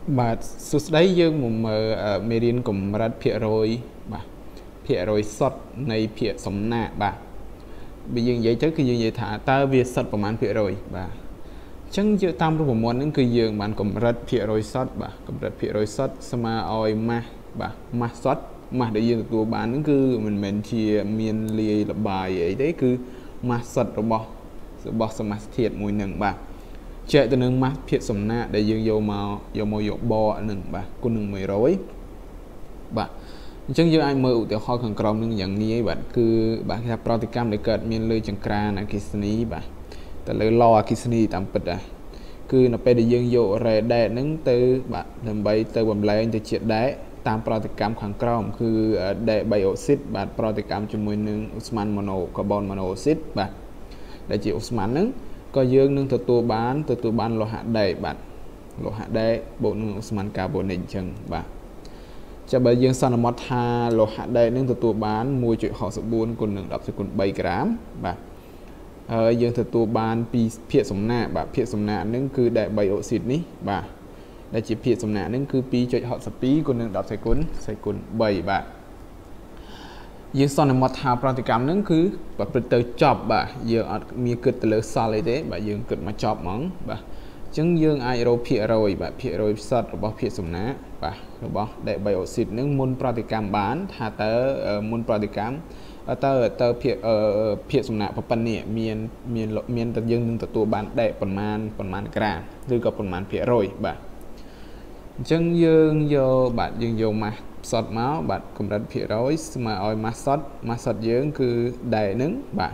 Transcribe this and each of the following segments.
បាទសួស្តីយើងមកមើលមេរៀនកម្រិតភាគរយបាទភាគរយសុទ្ធនៃភាគសំណាក់បាទបើយើងនិយាយទៅគឺយើងនិយាយថាតើវាសុទ្ធប្រមាណភាគរយបាទអញ្ចឹងយើងតាមរូបមន្តហ្នឹងគឺយើងបានកម្រិតភាគរយសុទ្ធបាទកម្រិតភាគរយសុទ្ធស្មើឲ្យម៉ាស់បាទម៉ាស់សុទ្ធម៉ាស់ដែលយើងទទួលបានហ្នឹងគឺមិនមែនជាមានលាយលបាយអីទេគឺម៉ាស់សុទ្ធរបស់សមាសធាតុមួយហ្នឹងបាទចែកទៅនឹងម៉ាស់ភាគសំណាក់ដែលយើងយកបនឹងបាទគុណនឹង100បាទអញ្ចឹងយើងអាចមើលឧទាហរណ៍ខាងក្រោមនឹងយ៉ាងងាយបាទគឺបាទគេថាប្រតិកម្មដែលកើតមានលើចង្ក្រានអគ្គិសនីបាទទៅលើឡអគ្គិសនីតាមពិតដែរគឺនៅពេលដែលយើងយករ៉េដែកហ្នឹងទៅបាទដើម្បីទៅបំលែងទៅជាដែកតាមប្រតិកម្មខាងក្រោមគឺដែក3អ៊ុកស៊ីតបាទប្រតិកម្មជាមួយនឹងឧស្ម័នកាបូនម៉ូណូអ៊ុកស៊ីតបាទដែលជាឧស្ម័នហ្នឹងក៏យើងនឹងទទួលបានលោហៈដែកបាទលោហៈដែកបូកនឹងឧស្ម័នកាបូនិកអញ្ចឹងបាទចាំបើយើងសន្មតថាលោហៈដែកនឹងទទួលបាន 1.64 គុណនឹង10សេគុណ3ក្រាមបាទហើយយើងទទួលបានពីភាគសំណាក់បាទភាគសំណាក់នឹងគឺដែក3អ៊ុកស៊ីតនេះបាទដែលជាភាគសំណាក់នឹងគឺ 2.62 គុណនឹង10សេគុណ3បាទយើងសន្មតថាប្រតិកម្មហ្នឹងគឺប្រព្រឹត្តទៅចប់បាទយើងអត់មានគិតទៅលើសល់អីទេបាទយើងគិតមកចប់ហ្មងបាទអញ្ចឹងយើងអាចរកភាគរយបាទភាគរយផ្សិតរបស់ភាគសំណាក់បាទរបស់ដែក3អ៊ុកស៊ីតហ្នឹងមុនប្រតិកម្មបានថាតើមុនប្រតិកម្មតើភាគសំណាក់ប៉ុណ្ណេះមានតែយើងនឹងទទួលបានដែកប្រមាណក្រាមឬក៏ប្រមាណភាគរយបាទអញ្ចឹងយើងយកម៉ាស់ផ្សិតមកបាទកម្រិតភាគរយស្មើឲ្យម៉ាស់សុទ្ធយើងគឺដែកហ្នឹងបាទ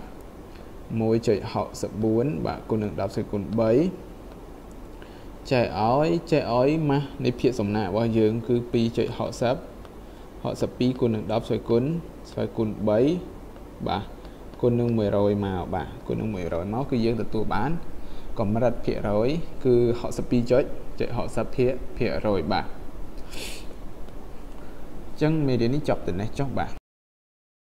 1.64 បាទគុណនឹង10សេគុណ3ចែកឲ្យម៉ាស់នៃភាគសំណាក់របស់យើងគឺ 2.62 គុណនឹង10សេគុណ3បាទគុណនឹង100មកបាទគុណនឹង100មកគឺយើងទទួលបានកម្រិតភាគរយគឺ 62.60% ភាគរយបាទអញ្ចឹងមេរៀននេះចប់ទៅនេះចុះបាទ